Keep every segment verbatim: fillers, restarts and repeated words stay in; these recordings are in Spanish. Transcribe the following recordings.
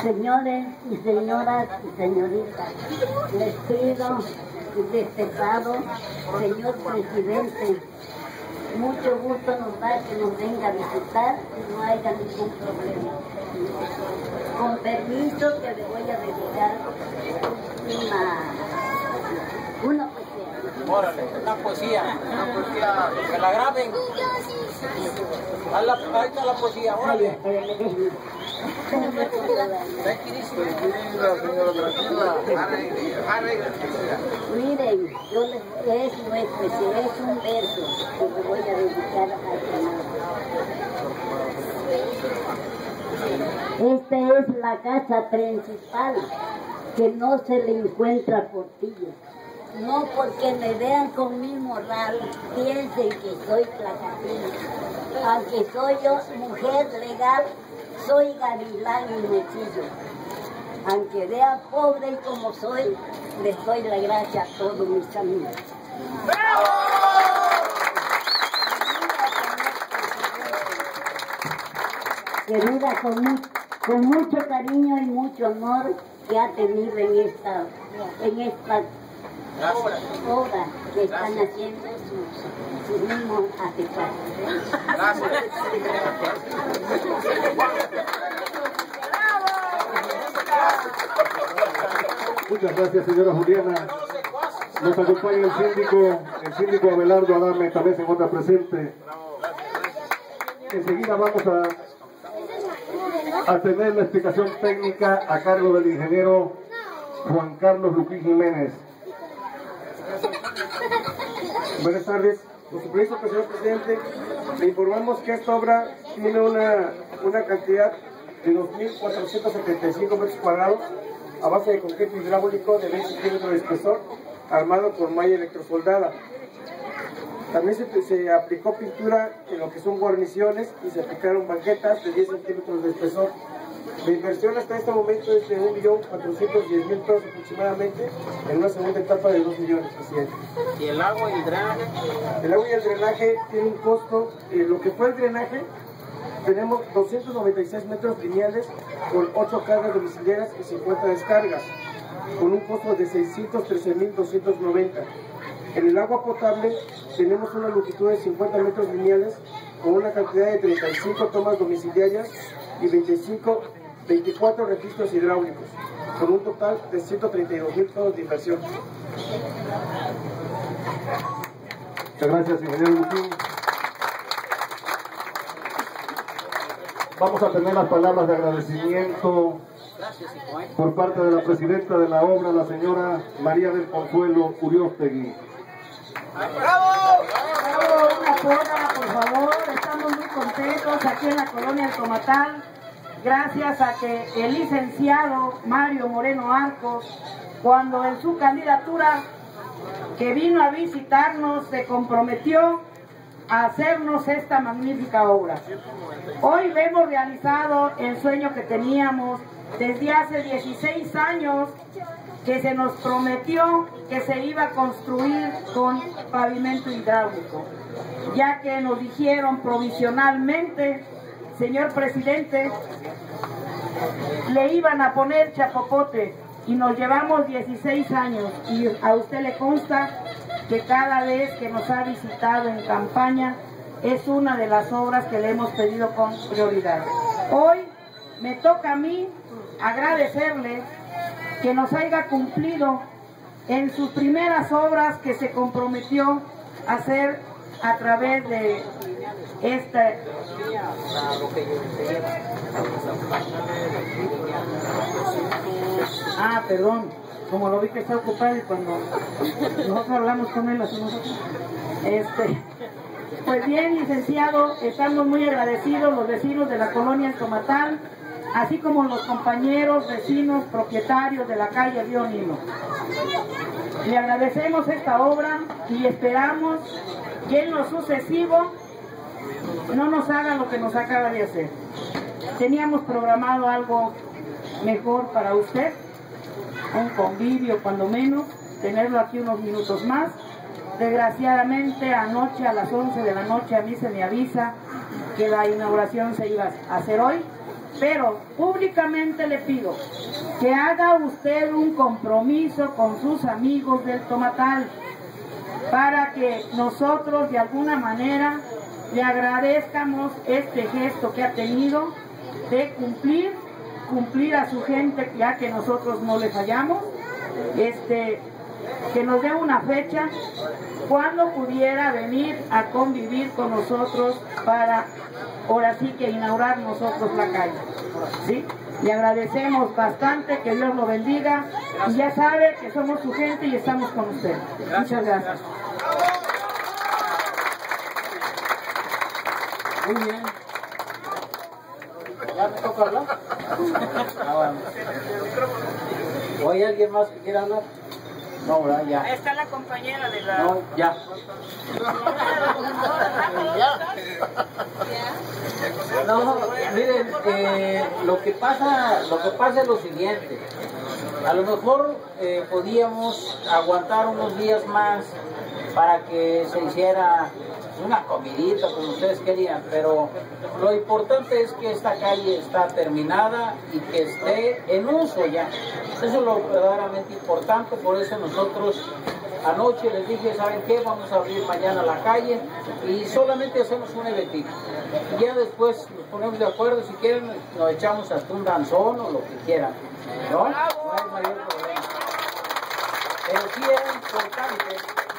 Señores y señoras y señoritas, les pido destacado, señor presidente, mucho gusto nos da que nos venga a visitar y no haya ningún problema. Con permiso que le voy a dedicar una, una poesía. Órale, una poesía, una poesía, que la graben. Ahí está la poesía, órale. Miren, yo les, es, no es poesía, es un verso que le voy a dedicar al Señor. Esta es la casa principal que no se le encuentra portillo. No porque me vean con mi morral, piensen que soy placatina. Aunque soy yo mujer legal, soy gavilán y mechillo. Aunque vean pobre y como soy, les doy la gracia a todos mis amigos. ¡Bravo! Querida, con, mu con mucho cariño y mucho honor que ha tenido en esta, en esta obra que están haciendo sus, sus mismos afectados. Muchas gracias, señora Juliana. Nos acompaña el síndico, el síndico Abelardo Adame, también se encuentra presente. Enseguida vamos a, a tener la explicación técnica a cargo del ingeniero Juan Carlos Luquín Jiménez. Buenas tardes. Con su permiso, señor presidente, le informamos que esta obra tiene una, una cantidad de dos mil cuatrocientos setenta y cinco metros cuadrados a base de concreto hidráulico de veinte centímetros de espesor, armado con malla electrosoldada. También se, se aplicó pintura en lo que son guarniciones y se aplicaron banquetas de diez centímetros de espesor. La inversión hasta este momento es de un millón cuatrocientos diez mil pesos aproximadamente, en una segunda etapa de dos millones, presidente. ¿Y el agua y el drenaje? El agua y el drenaje tiene un costo, eh, lo que fue el drenaje, tenemos doscientos noventa y seis metros lineales con ocho cargas domiciliarias y cincuenta descargas, con un costo de seiscientos trece mil doscientos noventa. En el agua potable tenemos una longitud de cincuenta metros lineales con una cantidad de treinta y cinco tomas domiciliarias y veinticinco, veinticuatro registros hidráulicos, con un total de ciento treinta y dos mil pesos de inversión. Muchas gracias, ingeniero Luquín. Vamos a tener las palabras de agradecimiento por parte de la presidenta de la obra, la señora María del Consuelo Uriostegui. ¡Bravo! ¡Bravo! Una porra, por favor. Estamos muy contentos aquí en la colonia El Comatal, gracias a que el licenciado Mario Moreno Arcos, cuando en su candidatura que vino a visitarnos, se comprometió a hacernos esta magnífica obra. Hoy vemos realizado el sueño que teníamos desde hace dieciséis años, que se nos prometió que se iba a construir con pavimento hidráulico, ya que nos dijeron provisionalmente, señor presidente, le iban a poner chapopotes, y nos llevamos dieciséis años, y a usted le consta que cada vez que nos ha visitado en campaña es una de las obras que le hemos pedido con prioridad. Hoy me toca a mí agradecerle que nos haya cumplido en sus primeras obras que se comprometió a hacer a través de este ah, perdón, como lo vi que está ocupado y cuando nosotros hablamos con él así nosotros este pues bien, licenciado, estamos muy agradecidos los vecinos de la colonia El Comatal, así como los compañeros, vecinos, propietarios de la calle Río Nilo. Le agradecemos esta obra y esperamos que en lo sucesivo no nos haga lo que nos acaba de hacer. Teníamos programado algo mejor para usted, un convivio cuando menos, tenerlo aquí unos minutos más. Desgraciadamente anoche a las once de la noche a mí se me avisa que la inauguración se iba a hacer hoy Pero públicamente le pido que haga usted un compromiso con sus amigos del Tomatal para que nosotros de alguna manera le agradezcamos este gesto que ha tenido de cumplir, cumplir a su gente, ya que nosotros no le fallamos, este, que nos dé una fecha cuando pudiera venir a convivir con nosotros para, ahora sí que inaugurar nosotros la calle, ¿sí? Le agradecemos bastante, que Dios lo bendiga, y ya sabe que somos su gente y estamos con usted. Muchas gracias. Muy bien. ¿Ya me toca hablar? Ah, bueno. ¿O hay alguien más que quiera hablar? No, ¿verdad? Ya. Ahí está la compañera de la... No, ya. No, miren, eh, lo que pasa, lo que pasa es lo siguiente. A lo mejor eh, podíamos aguantar unos días más para que se hiciera una comidita como ustedes querían, pero lo importante es que esta calle está terminada y que esté en uso ya. Eso es lo verdaderamente importante. Por eso nosotros anoche les dije, ¿saben qué? Vamos a abrir mañana la calle y solamente hacemos un eventito. Y ya después nos ponemos de acuerdo, si quieren nos echamos hasta un danzón o lo que quieran, ¿no? No hay mayor problema. Pero sí era importante,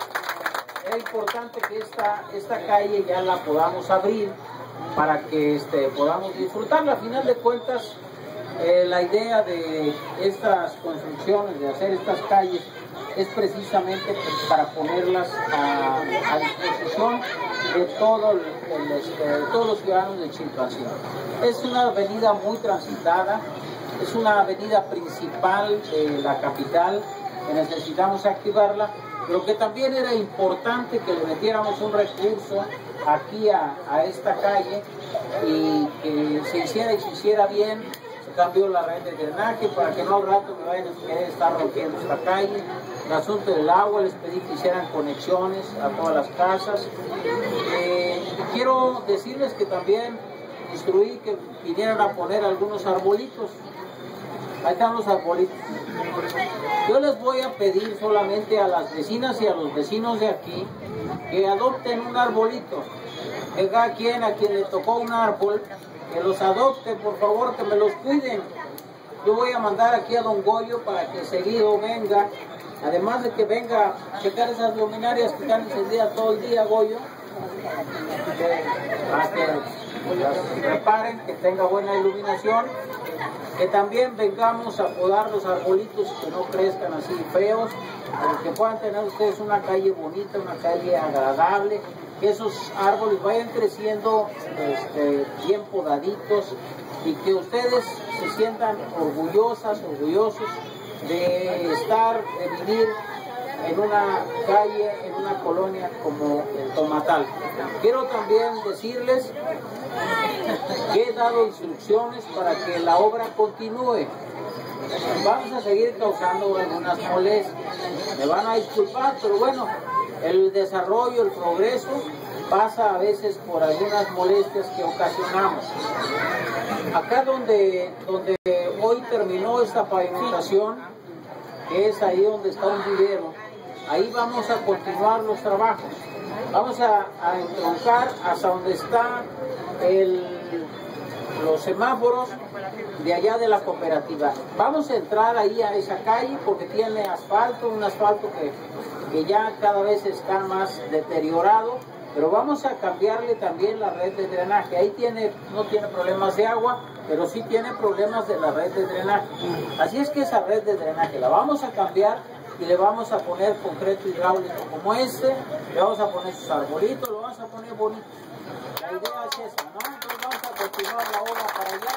era importante que esta, esta calle ya la podamos abrir para que este, podamos disfrutarla. A final de cuentas, eh, la idea de estas construcciones, de hacer estas calles, es precisamente para ponerlas a, a disposición de, todo el, el, este, de todos los ciudadanos de Chilpancingo. Es una avenida muy transitada, es una avenida principal de la capital, que necesitamos activarla, pero que también era importante que le metiéramos un recurso aquí a, a esta calle y que se hiciera y se hiciera bien. Se cambió la red de drenaje para que no al rato me vayan a querer estar rompiendo esta calle. El asunto del agua, les pedí que hicieran conexiones a todas las casas. Eh, y quiero decirles que también instruí que vinieran a poner algunos arbolitos. Ahí están los arbolitos. Yo les voy a pedir solamente a las vecinas y a los vecinos de aquí que adopten un arbolito. Que cada quien, a quien le tocó un árbol, que los adopten, por favor, que me los cuiden. Yo voy a mandar aquí a don Goyo para que seguido venga, además de que venga a checar esas luminarias que están encendidas todo el día, Goyo, que, para que las reparen, que tenga buena iluminación, que también vengamos a podar los arbolitos que no crezcan así feos, que puedan tener ustedes una calle bonita, una calle agradable, que esos árboles vayan creciendo este, bien podaditos y que ustedes se sientan orgullosas, orgullosos de estar, de vivir en una calle, en una colonia como el Tomatal. Quiero también decirles que he dado instrucciones para que la obra continúe. Vamos a seguir causando algunas molestias, me van a disculpar, pero bueno, el desarrollo, el progreso pasa a veces por algunas molestias que ocasionamos. Acá donde, donde hoy terminó esta pavimentación, que es ahí donde está un vivero, ahí vamos a continuar los trabajos. Vamos a, a entroncar hasta donde está el, los semáforos de allá de la cooperativa. Vamos a entrar ahí a esa calle porque tiene asfalto, un asfalto que, que ya cada vez está más deteriorado, pero vamos a cambiarle también la red de drenaje. Ahí tiene, no tiene problemas de agua, pero sí tiene problemas de la red de drenaje. Así es que esa red de drenaje la vamos a cambiar y le vamos a poner concreto hidráulico como este, le vamos a poner sus arbolitos, lo vamos a poner bonito. La idea es esa, ¿no? Entonces vamos a continuar la obra para allá.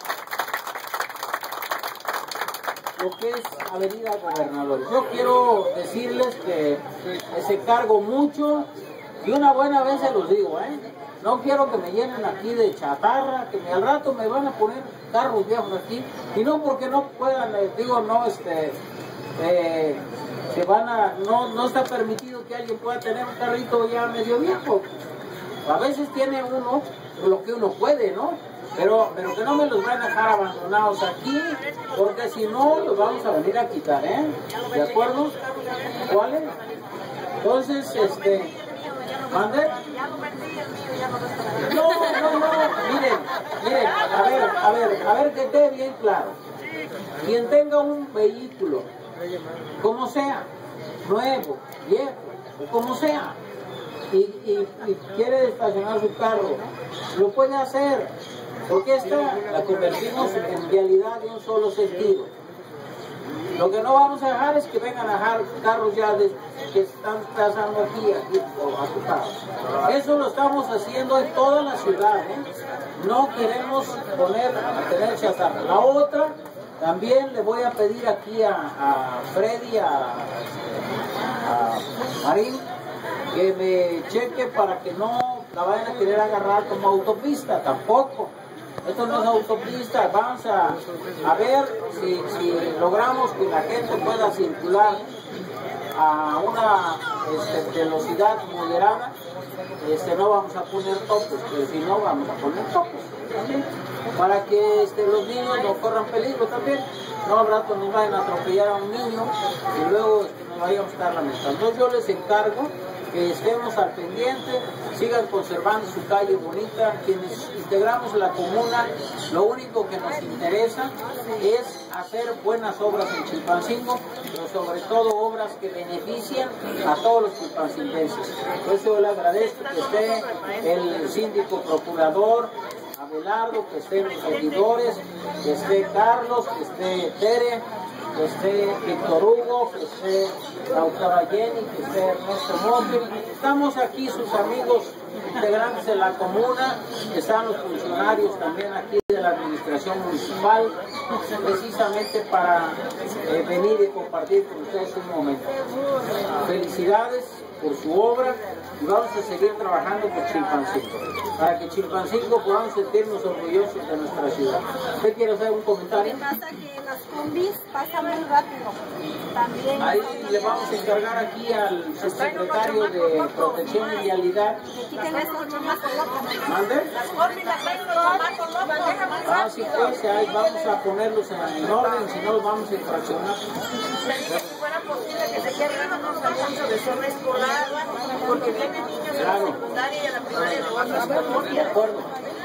Lo que es Avenida Gobernadores. Yo quiero decirles que ese cargo mucho y una buena vez se los digo, ¿eh? No quiero que me llenen aquí de chatarra, que al rato me van a poner carros viejos aquí, y no porque no puedan, les digo, no, este, eh, que van a, no, no está permitido que alguien pueda tener un carrito ya medio viejo. A veces tiene uno lo que uno puede, ¿no? Pero, pero que no me los van a dejar abandonados aquí, porque si no, los vamos a venir a quitar, ¿eh? ¿De acuerdo? ¿Cuáles? Entonces, este... ¿mande? No, no, no, miren, miren, a ver, a ver, a ver que quede bien claro. Quien tenga un vehículo, como sea, nuevo, viejo, o como sea, y, y, y quiere estacionar su carro, lo puede hacer, porque esta la convertimos en vialidad de un solo sentido. Lo que no vamos a dejar es que vengan a dejar carros ya de, que están pasando aquí, aquí o a su carro. Eso lo estamos haciendo en toda la ciudad, ¿eh? No queremos poner a tener chatarra. La otra, también le voy a pedir aquí a, a Freddy, a, a Marín, que me cheque para que no la vayan a querer agarrar como autopista, tampoco. Esto no es autopista, vamos a, a ver si, si logramos que la gente pueda circular a una este, velocidad moderada. Este, no vamos a poner topos, pero si no vamos a poner topos también, para que este, los niños no corran peligro también. No al rato nos vayan a atropellar a un niño y luego este, nos vayamos a estar lamentando. Entonces yo les encargo que estemos al pendiente, sigan conservando su calle bonita. Quienes integramos la comuna, lo único que nos interesa es hacer buenas obras en Chilpancingo, pero sobre todo obras que beneficien a todos los chilpancinguenses. Por eso yo le agradezco que esté el síndico procurador, Abelardo, que estén los seguidores, que esté Carlos, que esté Tere, que esté Víctor Hugo, que esté la doctora Jenny, que esté Ernesto Monte. Estamos aquí sus amigos integrantes de la comuna, están los funcionarios también aquí de la administración municipal, precisamente para eh, venir y compartir con ustedes un momento. Felicidades por su obra y vamos a seguir trabajando por Chilpancingo, para que Chilpancingo podamos sentirnos orgullosos de nuestra ciudad. ¿Usted quiere hacer un comentario? Lo que pasa es que las combis pasan muy rápido. También ahí le vamos a encargar aquí al subsecretario de Protección y Vialidad. que quiten esos chamacos locos. ¿Mande? Las combis las traen los chamacos locos. Ah, sí, pues ahí vamos a ponerlos en, en orden, si no los vamos a infraccionar. Si fuera posible que se queden unos anuncios de zona escolar, porque vienen niños de la secundaria y a la primaria de otras De colonias. acuerdo.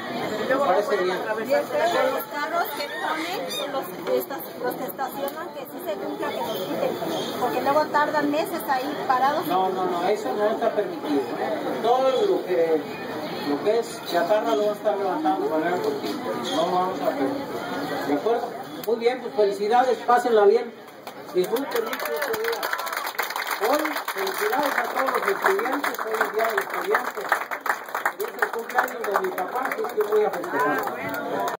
Me parece bien. Y el tema de los carros que ponen, los, estas, los que estacionan, que sí se cumpla que los quiten, porque luego tardan meses ahí parados. No, no, no, eso no está permitido. Todo lo que, lo que es chatarra lo va a estar levantando de manera continua. No vamos a permitir. ¿De acuerdo? Muy bien, pues felicidades, pásenla bien. Disfruten mucho este día. Hoy, felicidades a todos los estudiantes, hoy es día del estudiante. Y es el cumpleaños de mi papá, así que voy a festejar.